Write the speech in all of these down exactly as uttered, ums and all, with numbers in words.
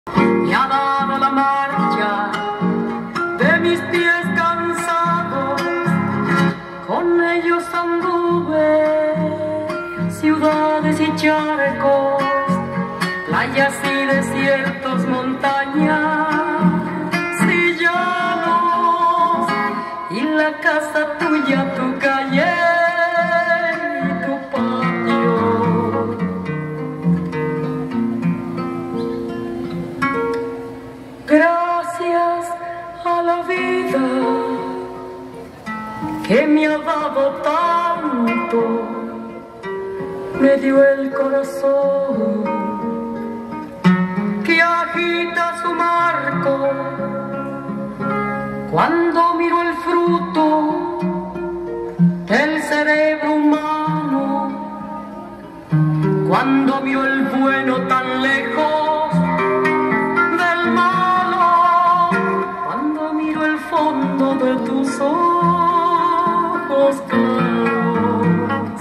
me ha dado la marcha de mis pies cansados, con ellos anduve ciudades y charcos, playas y desiertos, montañas y llanos, y la casa tuya, tu calle y tu patio. Gracias a la vida que me ha dado tanto, me dio el corazón que agita su marco cuando miro el fruto del cerebro humano, cuando miro el bueno tan lejos del malo, cuando miro el fondo de tus ojos claros.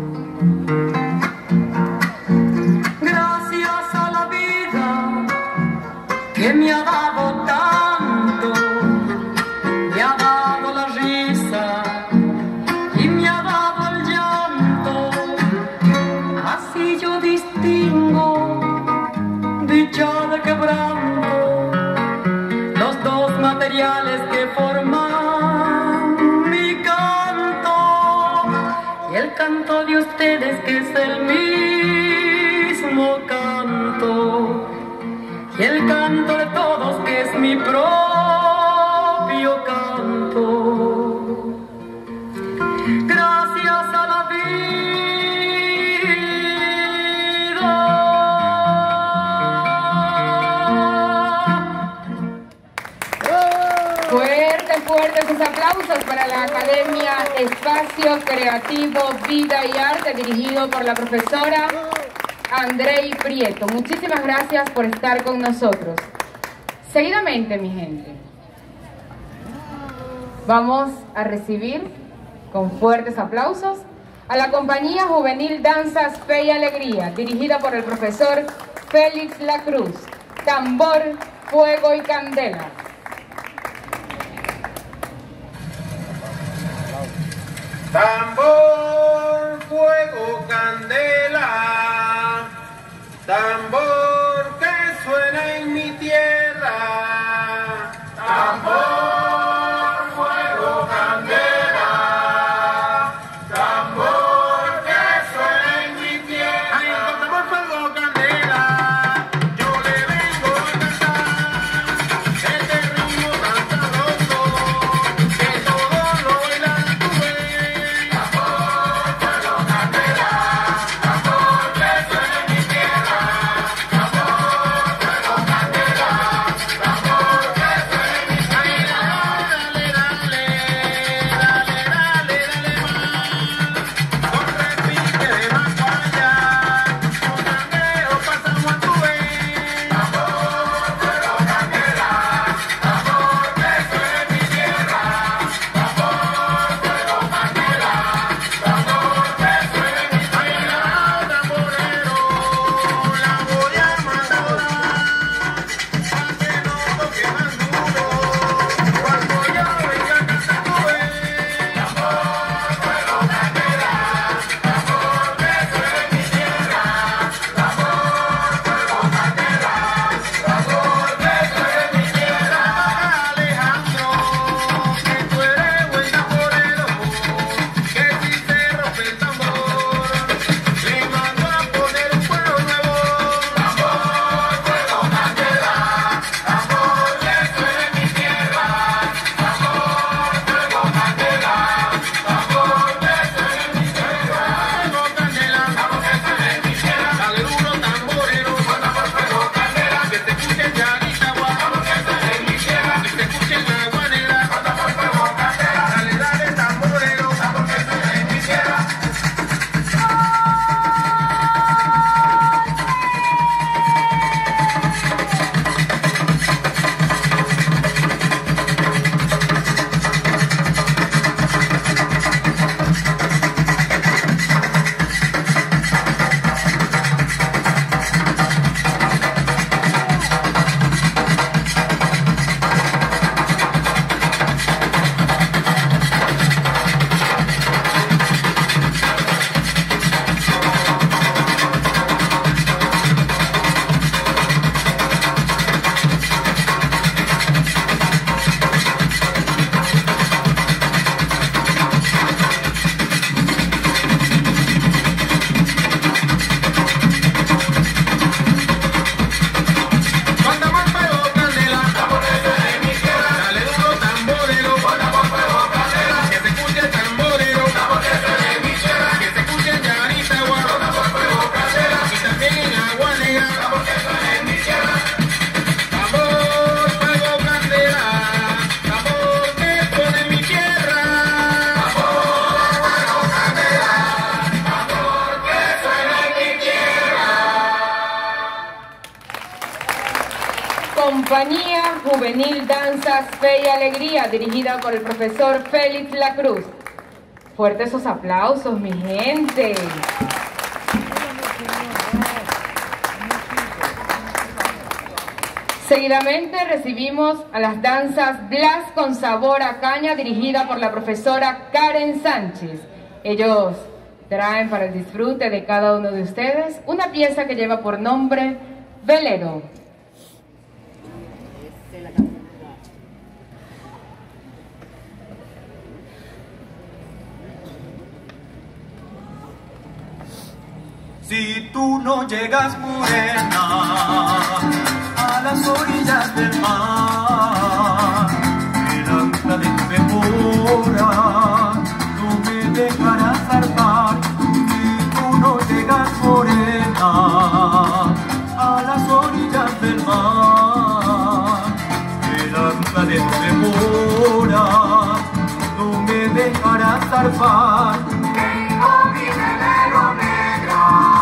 Gracias a la vida que me ha dado tanto, me ha dado la risa y me ha dado el llanto, así yo distingo dicha de quebranto, los dos materiales que forman mi canto, y el canto de ustedes que es el mismo canto, y el canto de todos que es mi propio canto. Gracias a la vida. Fuerte, fuerte sus aplausos para la Academia Espacio Creativo, Vida y Arte, dirigido por la profesora Andrei Prieto. Muchísimas gracias por estar con nosotros. Seguidamente, mi gente, vamos a recibir con fuertes aplausos a la Compañía Juvenil Danzas Fe y Alegría, dirigida por el profesor Félix Lacruz. Tambor, fuego y candela. Tambor, fuego, candela, tambor que suena en mi tierra. Tambor, fuego, candela, tambor que suena en mi tierra. Ay, con tambor, fuego, candela, yo le vengo a cantar este ritmo tan sabroso que todos lo bailan tu vez. Tambor, fuego, candela, tambor que suena en mi tierra. Compañía Juvenil Danzas Fe y Alegría, dirigida por el profesor Félix Lacruz. Fuertes esos aplausos, mi gente. Seguidamente recibimos a las danzas Blas con Sabor a Caña, dirigida por la profesora Karen Sánchez. Ellos traen para el disfrute de cada uno de ustedes una pieza que lleva por nombre Velero. Si tú no llegas, morena, a las orillas del mar, el ancla de tu memoria no me dejarás zarpar. Si tú no llegas, morena, a las orillas del mar, el ancla de tu memoria no me dejarás zarpar. Tengo mi velero negro.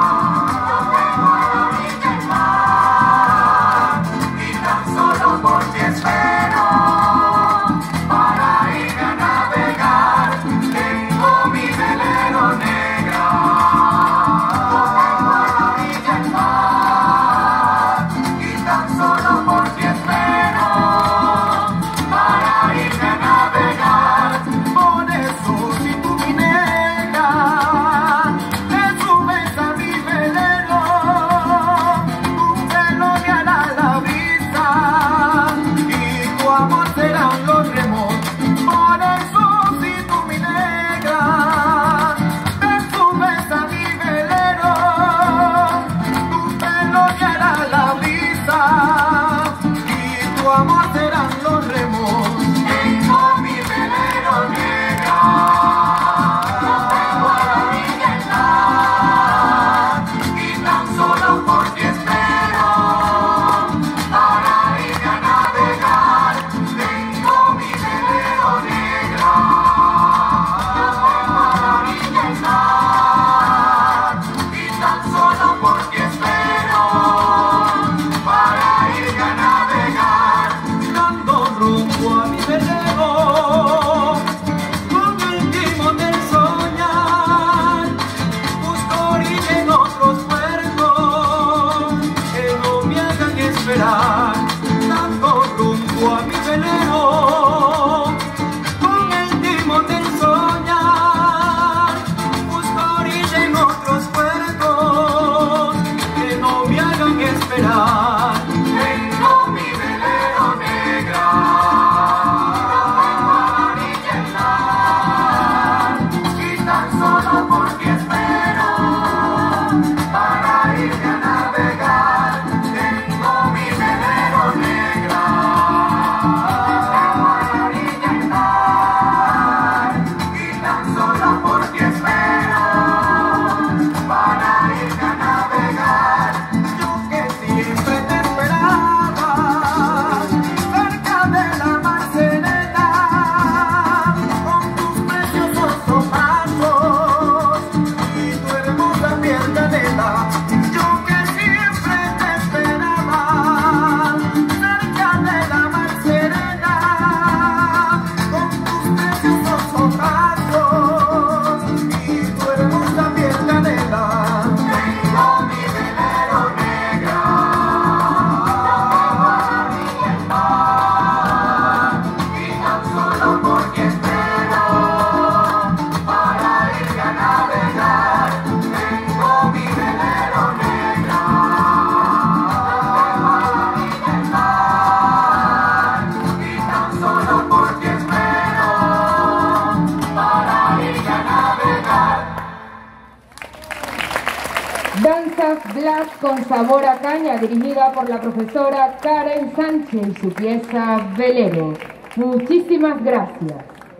Blas con Sabor a Caña, dirigida por la profesora Karen Sánchez y su pieza Velero. Muchísimas gracias.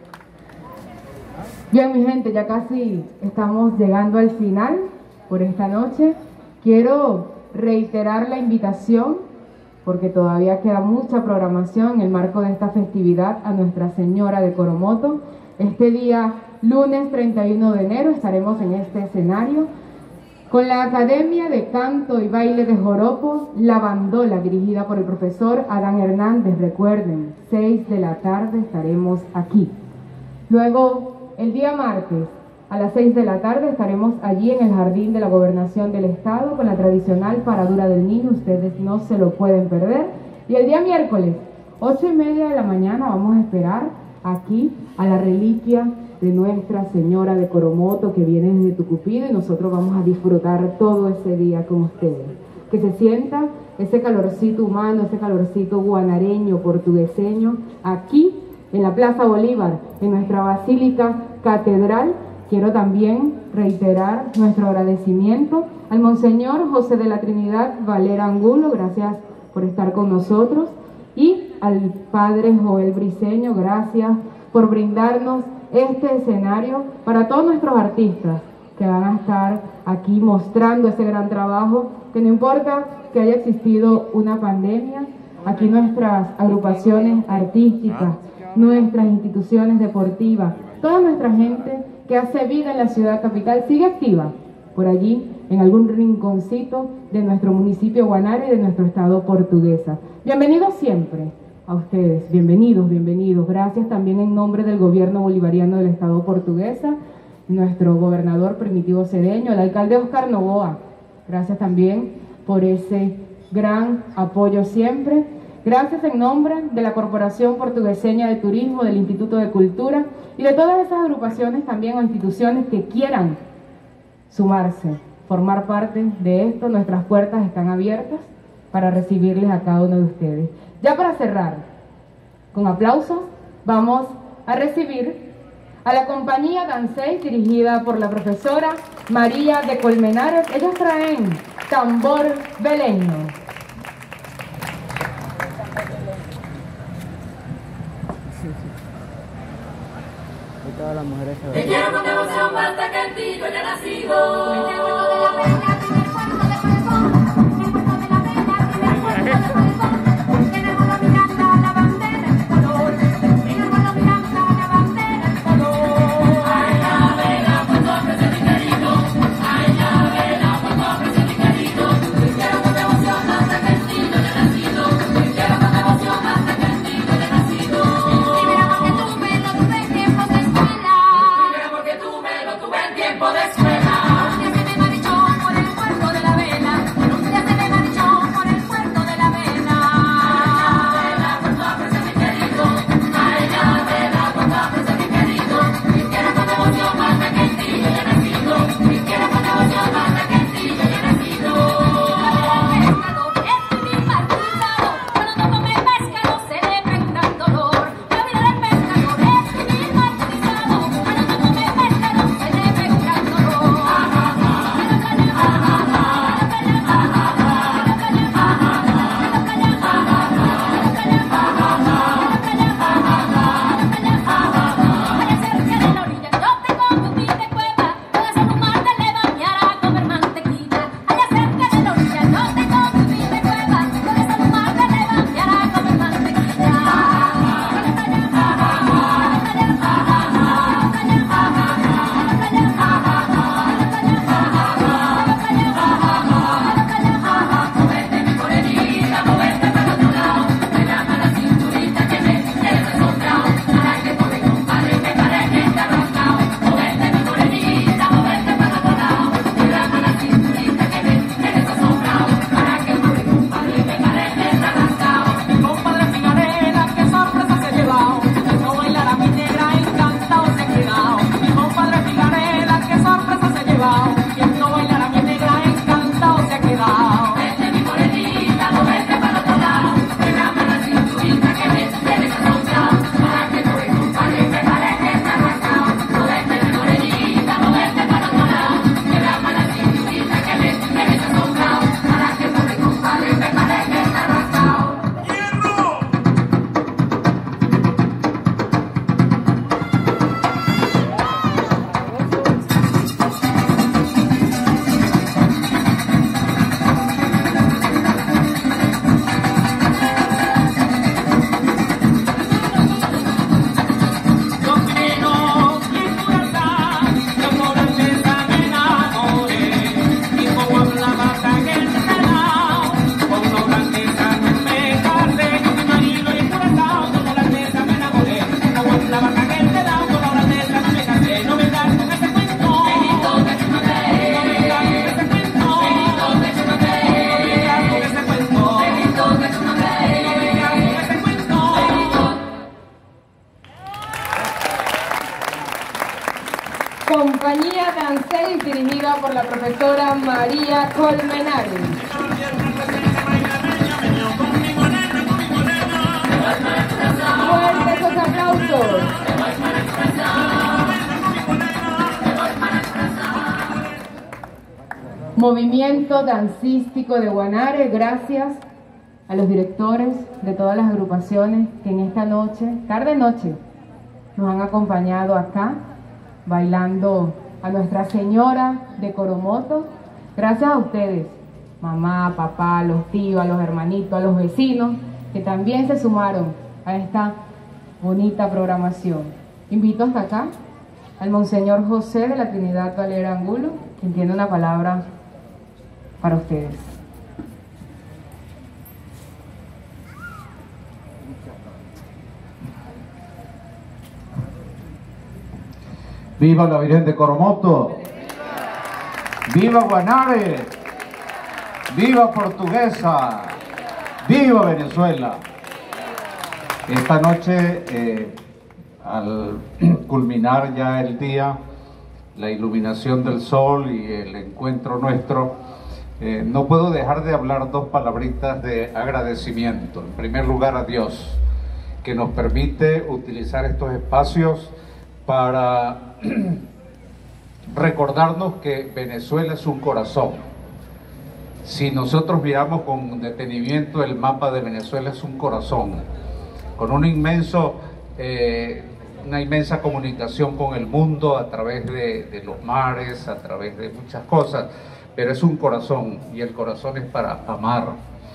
Bien, mi gente, ya casi estamos llegando al final por esta noche. Quiero reiterar la invitación, porque todavía queda mucha programación en el marco de esta festividad, a Nuestra Señora de Coromoto. Este día, lunes treinta y uno de enero, estaremos en este escenario con la Academia de Canto y Baile de Joropo, La Bandola, dirigida por el profesor Adán Hernández. Recuerden, seis de la tarde estaremos aquí. Luego, el día martes, a las seis de la tarde, estaremos allí en el Jardín de la Gobernación del Estado con la tradicional Paradura del Niño. Ustedes no se lo pueden perder. Y el día miércoles, ocho y media de la mañana, vamos a esperar aquí a la reliquia de Nuestra Señora de Coromoto, que viene desde Tucupido, y nosotros vamos a disfrutar todo ese día con ustedes. Que se sienta ese calorcito humano, ese calorcito guanareño, portugueseño, aquí en la Plaza Bolívar, en nuestra Basílica Catedral. Quiero también reiterar nuestro agradecimiento al Monseñor José de la Trinidad Valera Angulo, gracias por estar con nosotros, y al Padre Joel Briceño, gracias por brindarnos este escenario para todos nuestros artistas que van a estar aquí mostrando ese gran trabajo, que no importa que haya existido una pandemia, aquí nuestras agrupaciones artísticas, nuestras instituciones deportivas, toda nuestra gente que hace vida en la ciudad capital sigue activa por allí en algún rinconcito de nuestro municipio Guanare y de nuestro estado Portuguesa. Bienvenidos siempre a ustedes, bienvenidos, bienvenidos. Gracias también en nombre del gobierno bolivariano del estado Portuguesa, nuestro gobernador Primitivo Cedeño, el alcalde Oscar Novoa. Gracias también por ese gran apoyo siempre. Gracias en nombre de la Corporación Portugueseña de Turismo, del Instituto de Cultura y de todas esas agrupaciones también o instituciones que quieran sumarse, formar parte de esto. Nuestras puertas están abiertas para recibirles a cada uno de ustedes. Ya para cerrar, con aplausos, vamos a recibir a la compañía Dansei, dirigida por la profesora María de Colmenares. Ellos traen tambor beleño. Todas las mujeres se Te quiero con devoción, basta que en ti yo haya nacido. Porque se me ha dicho por Compañía Danseis, dirigida por la profesora María Colmenares. Fuertes esos aplausos. Movimiento Dancístico de Guanare, gracias a los directores de todas las agrupaciones que en esta noche, tarde-noche, nos han acompañado acá, bailando a Nuestra Señora de Coromoto. Gracias a ustedes, mamá, papá, a los tíos, a los hermanitos, a los vecinos, que también se sumaron a esta bonita programación. Invito hasta acá al Monseñor José de la Trinidad Valera Angulo, quien tiene una palabra para ustedes. ¡Viva la Virgen de Coromoto! ¡Viva Guanare! ¡Viva Portuguesa! ¡Viva Venezuela! Esta noche, eh, al culminar ya el día, la iluminación del sol y el encuentro nuestro, eh, no puedo dejar de hablar dos palabritas de agradecimiento. En primer lugar, a Dios, que nos permite utilizar estos espacios para recordarnos que Venezuela es un corazón. Si nosotros miramos con detenimiento el mapa de Venezuela, es un corazón, con un inmenso, eh, una inmensa comunicación con el mundo a través de, de los mares, a través de muchas cosas, pero es un corazón, y el corazón es para amar.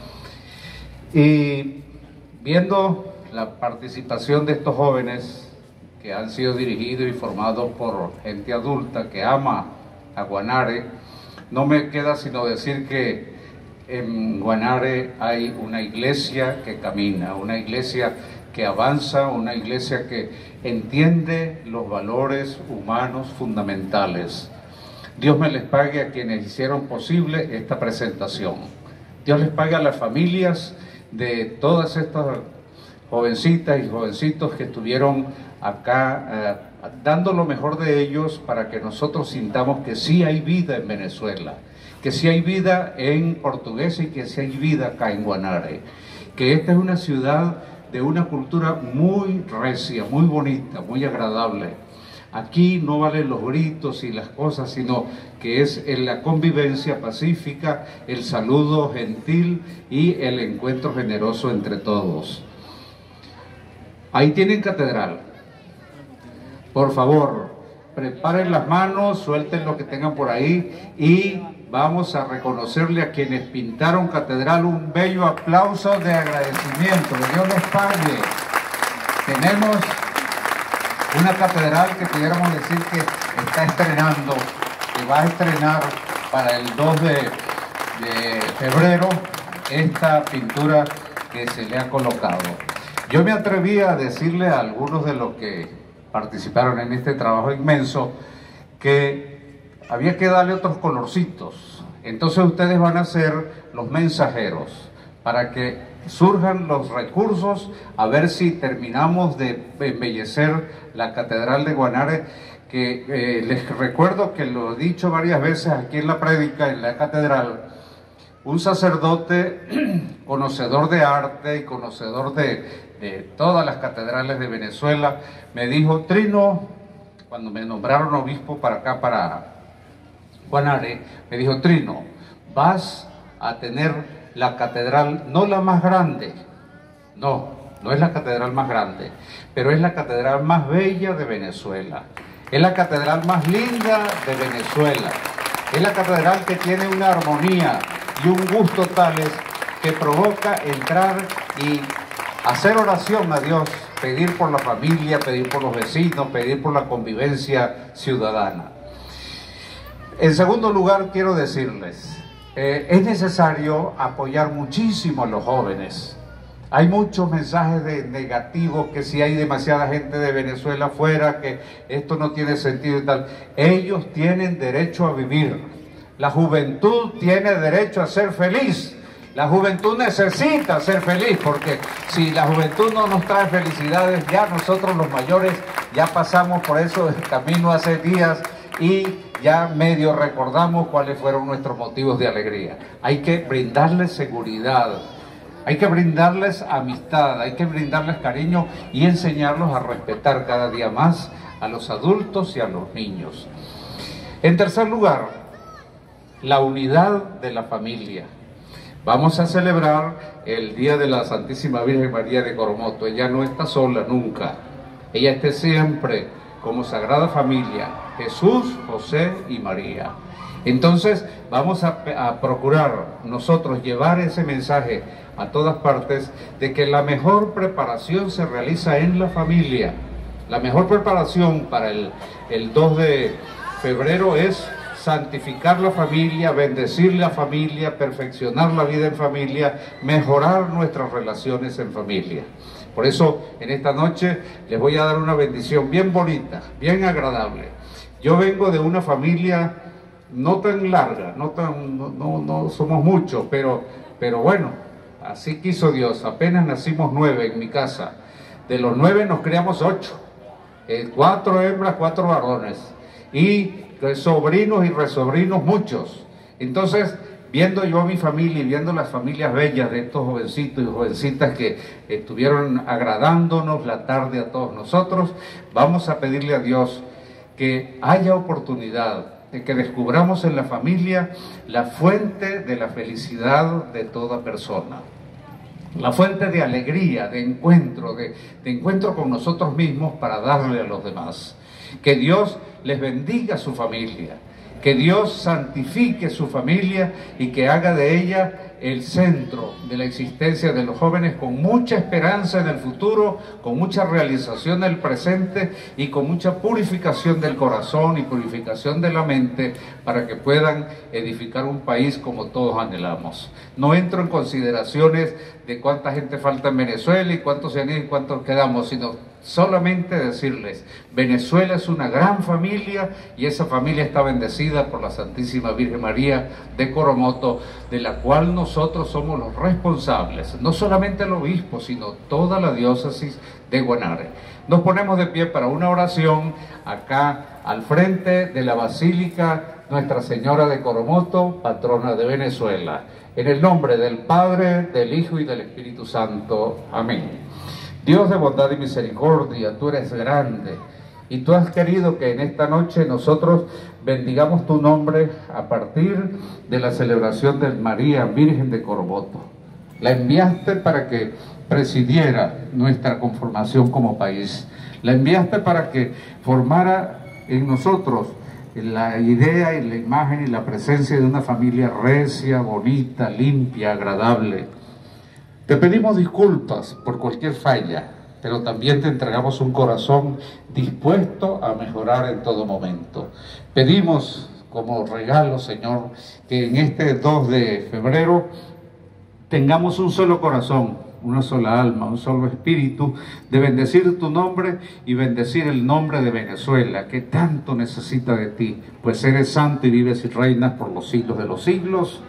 Y viendo la participación de estos jóvenes, que han sido dirigidos y formados por gente adulta que ama a Guanare, no me queda sino decir que en Guanare hay una iglesia que camina, una iglesia que avanza, una iglesia que entiende los valores humanos fundamentales. Dios me les pague a quienes hicieron posible esta presentación. Dios les pague a las familias de todas estas jovencitas y jovencitos que estuvieron acá eh, dando lo mejor de ellos para que nosotros sintamos que sí hay vida en Venezuela, que sí hay vida en Portuguesa y que sí hay vida acá en Guanare, que esta es una ciudad de una cultura muy recia, muy bonita, muy agradable. Aquí no valen los gritos y las cosas, sino que es en la convivencia pacífica, el saludo gentil y el encuentro generoso entre todos. Ahí tienen catedral. Por favor, preparen las manos, suelten lo que tengan por ahí y vamos a reconocerle a quienes pintaron catedral un bello aplauso de agradecimiento. Que Dios les pague. Tenemos una catedral que pudiéramos decir que está estrenando, que va a estrenar para el dos de febrero esta pintura que se le ha colocado. Yo me atreví a decirle a algunos de los que participaron en este trabajo inmenso que había que darle otros colorcitos. Entonces ustedes van a ser los mensajeros para que surjan los recursos, a ver si terminamos de embellecer la Catedral de Guanare, que eh, les recuerdo que lo he dicho varias veces aquí en la prédica, en la catedral. Un sacerdote conocedor de arte y conocedor de, de todas las catedrales de Venezuela me dijo: Trino, cuando me nombraron obispo para acá, para Guanare, me dijo: Trino, vas a tener la catedral, no la más grande, no, no es la catedral más grande, pero es la catedral más bella de Venezuela, es la catedral más linda de Venezuela, es la catedral que tiene una armonía y un gusto tales que provoca entrar y hacer oración a Dios, pedir por la familia, pedir por los vecinos, pedir por la convivencia ciudadana. En segundo lugar, quiero decirles, eh, es necesario apoyar muchísimo a los jóvenes. Hay muchos mensajes de negativos, que si hay demasiada gente de Venezuela afuera, que esto no tiene sentido y tal. Ellos tienen derecho a vivir. La juventud tiene derecho a ser feliz. La juventud necesita ser feliz, porque si la juventud no nos trae felicidades, ya nosotros los mayores ya pasamos por eso el camino hace días, y ya medio recordamos cuáles fueron nuestros motivos de alegría. Hay que brindarles seguridad, hay que brindarles amistad, hay que brindarles cariño y enseñarlos a respetar cada día más a los adultos y a los niños. En tercer lugar, la unidad de la familia. Vamos a celebrar el Día de la Santísima Virgen María de Coromoto. Ella no está sola nunca, ella está siempre como Sagrada Familia, Jesús, José y María. Entonces vamos a, a procurar nosotros llevar ese mensaje a todas partes de que la mejor preparación se realiza en la familia. La mejor preparación para el, el dos de febrero es santificar la familia, bendecir la familia, perfeccionar la vida en familia, mejorar nuestras relaciones en familia. Por eso, en esta noche les voy a dar una bendición bien bonita, bien agradable. Yo vengo de una familia no tan larga, no, tan, no, no, no somos muchos, pero, pero bueno, así quiso Dios. Apenas nacimos nueve en mi casa. De los nueve nos criamos ocho, eh, cuatro hembras, cuatro varones, y sobrinos y resobrinos muchos. Entonces, viendo yo a mi familia y viendo las familias bellas de estos jovencitos y jovencitas que estuvieron agradándonos la tarde a todos nosotros, vamos a pedirle a Dios que haya oportunidad de que descubramos en la familia la fuente de la felicidad de toda persona, la fuente de alegría, de encuentro, de, de encuentro con nosotros mismos para darle a los demás. Que Dios les bendiga su familia, que Dios santifique su familia y que haga de ella el centro de la existencia de los jóvenes, con mucha esperanza en el futuro, con mucha realización del presente y con mucha purificación del corazón y purificación de la mente, para que puedan edificar un país como todos anhelamos. No entro en consideraciones de cuánta gente falta en Venezuela y cuántos se han ido y cuántos quedamos, sino solamente decirles, Venezuela es una gran familia y esa familia está bendecida por la Santísima Virgen María de Coromoto, de la cual nosotros somos los responsables, no solamente el obispo, sino toda la diócesis de Guanare. Nos ponemos de pie para una oración acá al frente de la Basílica Nuestra Señora de Coromoto, patrona de Venezuela. En el nombre del Padre, del Hijo y del Espíritu Santo. Amén. Dios de bondad y misericordia, tú eres grande y tú has querido que en esta noche nosotros bendigamos tu nombre a partir de la celebración de María Virgen de Coromoto. La enviaste para que presidiera nuestra conformación como país. La enviaste para que formara en nosotros la idea y la imagen y la presencia de una familia recia, bonita, limpia, agradable. Te pedimos disculpas por cualquier falla, pero también te entregamos un corazón dispuesto a mejorar en todo momento. Pedimos como regalo, Señor, que en este dos de febrero tengamos un solo corazón, una sola alma, un solo espíritu, de bendecir tu nombre y bendecir el nombre de Venezuela, que tanto necesita de ti, pues eres santo y vives y reinas por los siglos de los siglos.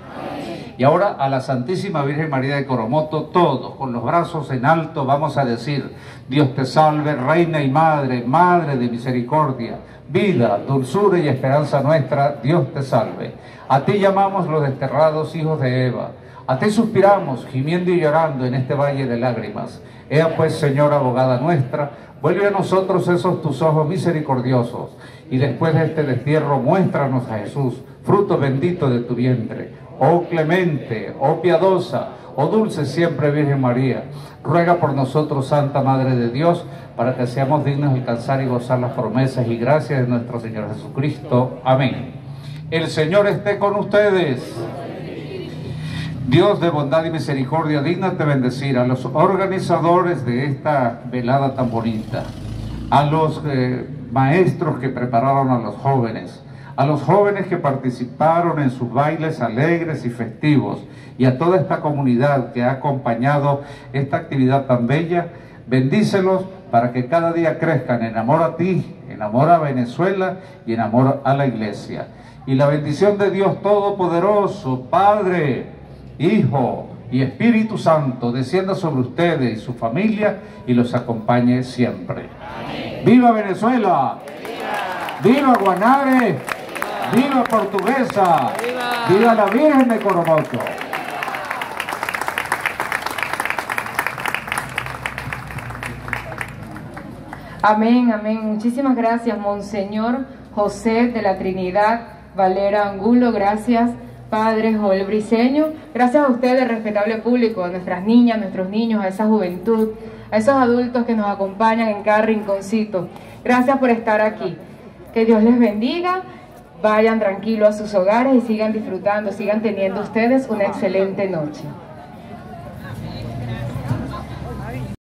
Y ahora a la Santísima Virgen María de Coromoto, todos con los brazos en alto vamos a decir: Dios te salve, Reina y Madre, Madre de misericordia, vida, dulzura y esperanza nuestra, Dios te salve. A ti llamamos los desterrados hijos de Eva, a ti suspiramos, gimiendo y llorando en este valle de lágrimas. Ea pues, Señora abogada nuestra, vuelve a nosotros esos tus ojos misericordiosos, y después de este destierro muéstranos a Jesús, fruto bendito de tu vientre. Oh clemente, oh piadosa, oh dulce siempre Virgen María, ruega por nosotros, Santa Madre de Dios, para que seamos dignos de alcanzar y gozar las promesas y gracias de nuestro Señor Jesucristo. Amén. El Señor esté con ustedes. Dios de bondad y misericordia, dígnate bendecir a los organizadores de esta velada tan bonita, a los eh, maestros que prepararon a los jóvenes, a los jóvenes que participaron en sus bailes alegres y festivos, y a toda esta comunidad que ha acompañado esta actividad tan bella. Bendícelos para que cada día crezcan en amor a ti, en amor a Venezuela y en amor a la Iglesia. Y la bendición de Dios Todopoderoso, Padre, Hijo y Espíritu Santo, descienda sobre ustedes y su familia y los acompañe siempre. Amén. ¡Viva Venezuela! ¡Viva! ¡Viva Guanare! ¡Viva Portuguesa! ¡Viva la Virgen de Coromoto! Amén, amén. Muchísimas gracias, Monseñor José de la Trinidad Valera Angulo. Gracias, Padre Joel Briceño. Gracias a ustedes, respetable público, a nuestras niñas, a nuestros niños, a esa juventud, a esos adultos que nos acompañan en cada rinconcito. Gracias por estar aquí. Que Dios les bendiga. Vayan tranquilos a sus hogares y sigan disfrutando, sigan teniendo ustedes una excelente noche.